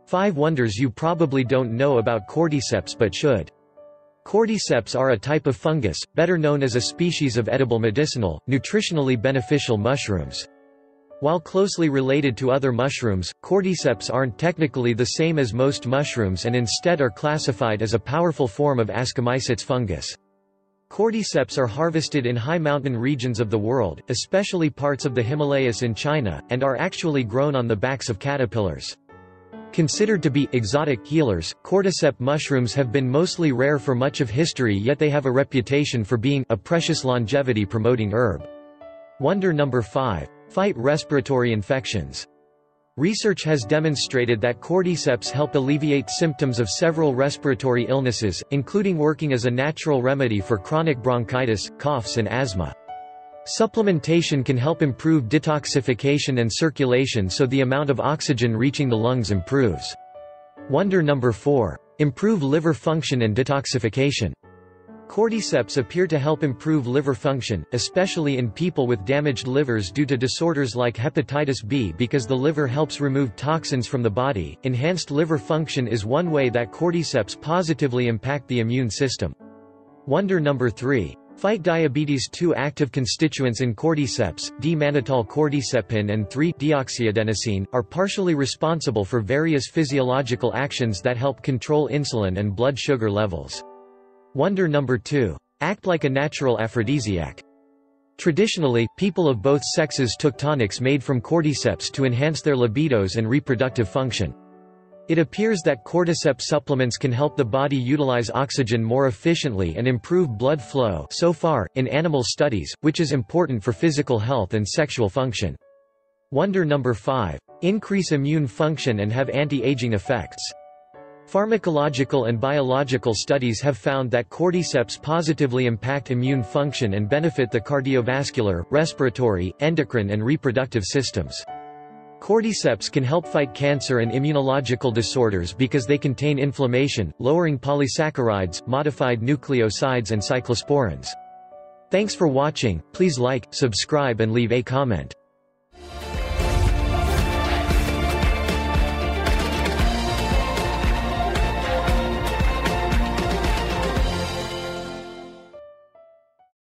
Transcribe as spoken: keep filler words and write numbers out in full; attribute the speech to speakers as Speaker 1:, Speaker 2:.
Speaker 1: five Wonders you probably don't know about cordyceps but should. Cordyceps are a type of fungus, better known as a species of edible medicinal, nutritionally beneficial mushrooms. While closely related to other mushrooms, cordyceps aren't technically the same as most mushrooms and instead are classified as a powerful form of Ascomycetes fungus. Cordyceps are harvested in high mountain regions of the world, especially parts of the Himalayas in China, and are actually grown on the backs of caterpillars. Considered to be exotic healers, cordyceps mushrooms have been mostly rare for much of history, yet they have a reputation for being a precious longevity-promoting herb. Wonder number five. Fight respiratory infections. Research has demonstrated that cordyceps help alleviate symptoms of several respiratory illnesses, including working as a natural remedy for chronic bronchitis, coughs and asthma. Supplementation can help improve detoxification and circulation so the amount of oxygen reaching the lungs improves. Wonder number four. Improve liver function and detoxification. Cordyceps appear to help improve liver function, especially in people with damaged livers due to disorders like hepatitis B because the liver helps remove toxins from the body. Enhanced liver function is one way that cordyceps positively impact the immune system. Wonder number three. Fight diabetes. Two active constituents in cordyceps, D-mannitol cordycepin and three deoxyadenosine, are partially responsible for various physiological actions that help control insulin and blood sugar levels. Wonder number two. Act like a natural aphrodisiac. Traditionally, people of both sexes took tonics made from cordyceps to enhance their libidos and reproductive function. It appears that cordyceps supplements can help the body utilize oxygen more efficiently and improve blood flow so far, in animal studies, which is important for physical health and sexual function. Wonder number five. Increase immune function and have anti-aging effects. Pharmacological and biological studies have found that cordyceps positively impact immune function and benefit the cardiovascular, respiratory, endocrine and reproductive systems. Cordyceps can help fight cancer and immunological disorders because they contain inflammation, lowering polysaccharides, modified nucleosides and cyclosporins. Thanks for watching. Please like, subscribe and leave a comment.